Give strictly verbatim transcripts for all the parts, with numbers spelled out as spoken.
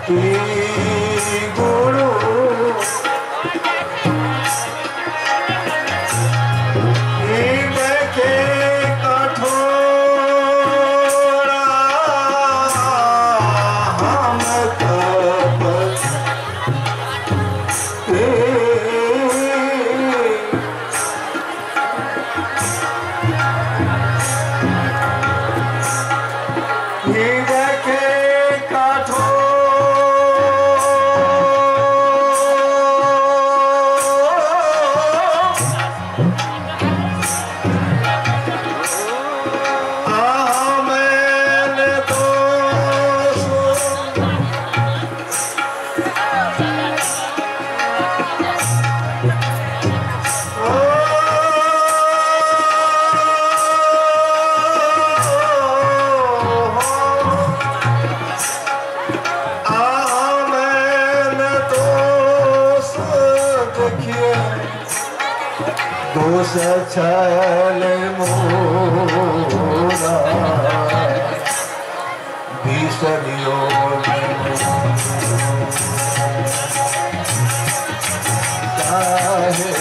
गुरु के कठोरा हम तप दोष छल मोरा भीषणियो चाहे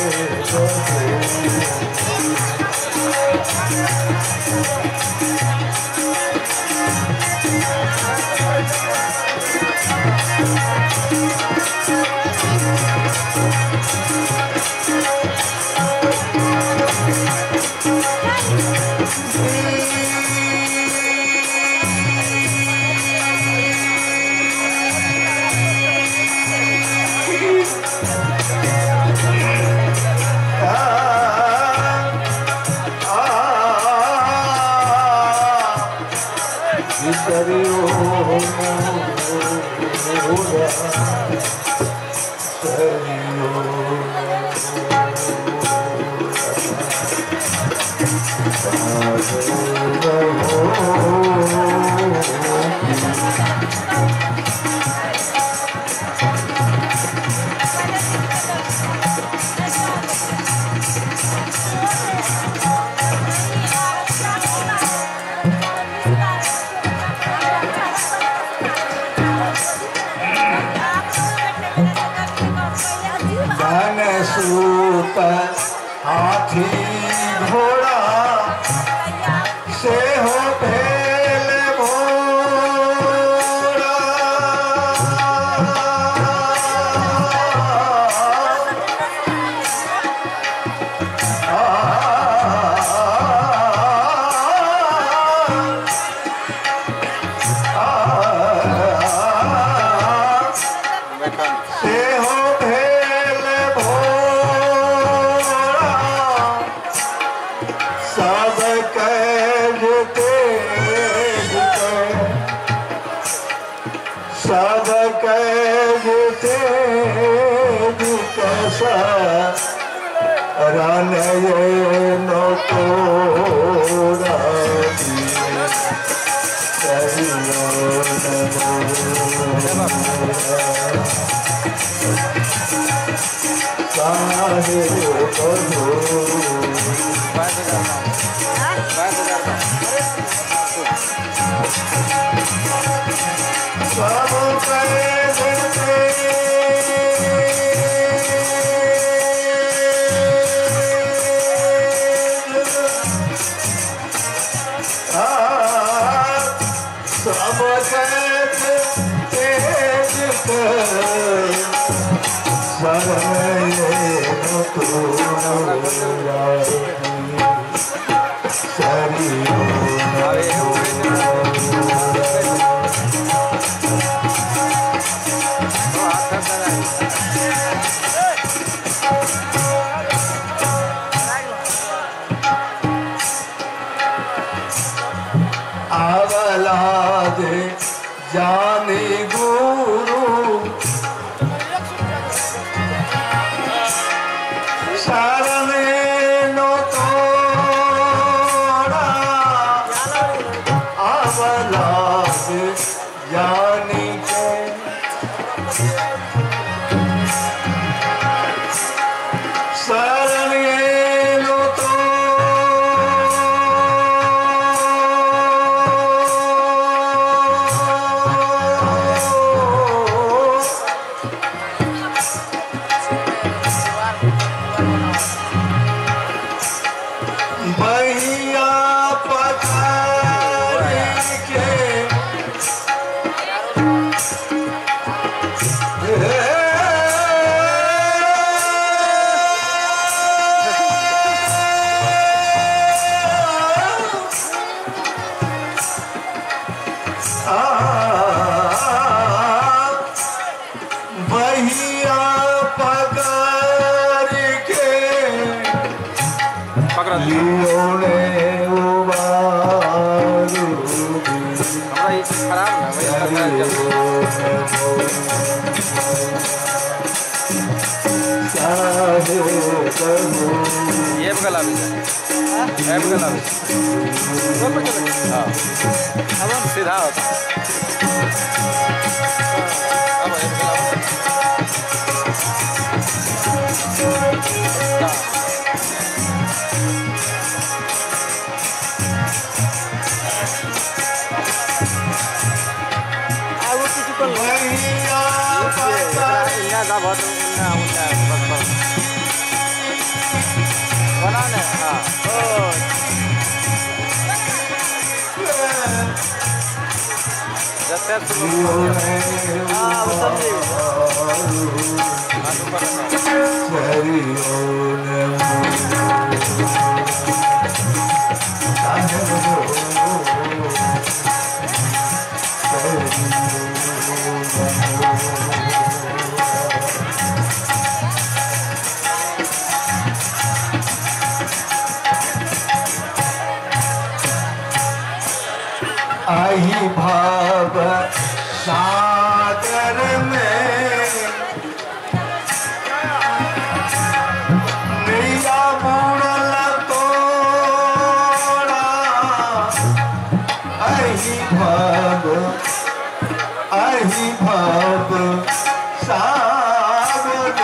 सूत हाथी घोड़ा से हो भेल भोरा से हो भेल सब कहते सब कहते कैसा रन ये नो तोड़ा काहे कहो सब कहते सब कहते आवला दे जाने गुरु भैया पधार के भैया पधार के लियो ने उबारू ये बगला भी है बगला भी हाँ अब सीधा होता अब ये बगला ना बहुत ना होता है बस बस बनाने हाँ ओ जैसे हाँ वो सब आई भाव सागर में नैया बुड़ल तोड़ा आई भाव आई भाव सागर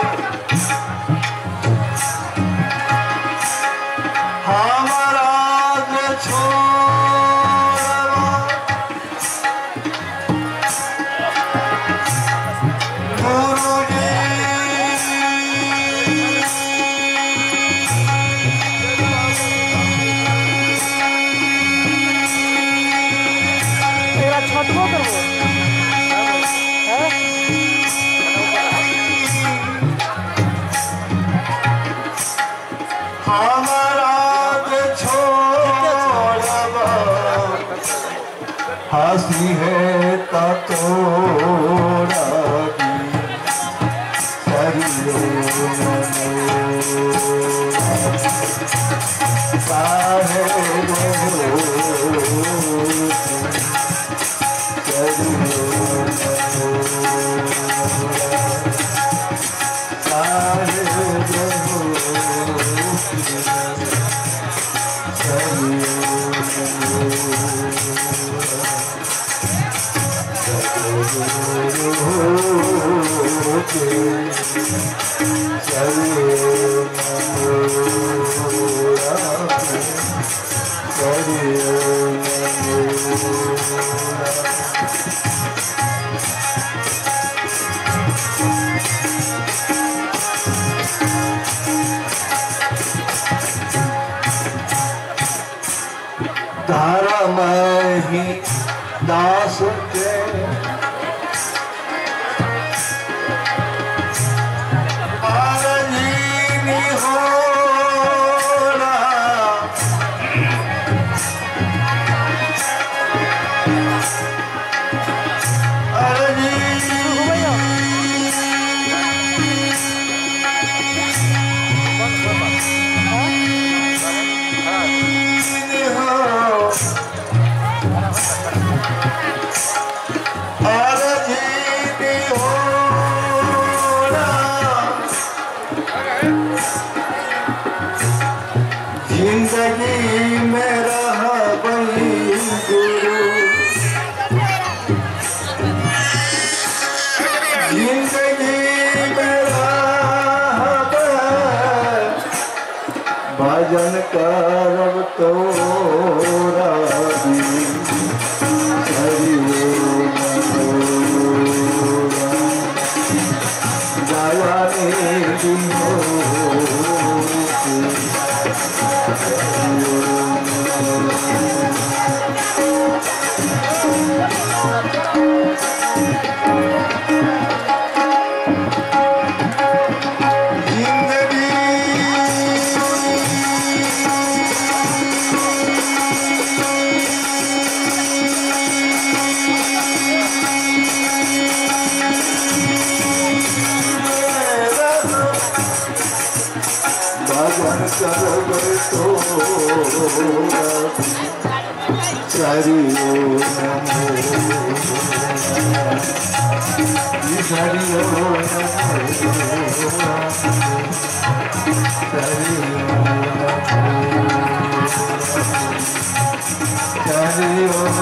हमारा छोड़ हंसी है ता तोड़ा धारा में ही दास के जिंदगी में रहा बनी गुरु जिंदगी में रहा भजन करब तोरा दया भजन करब तो हरि ओम नमो हरि ओम हरि ओम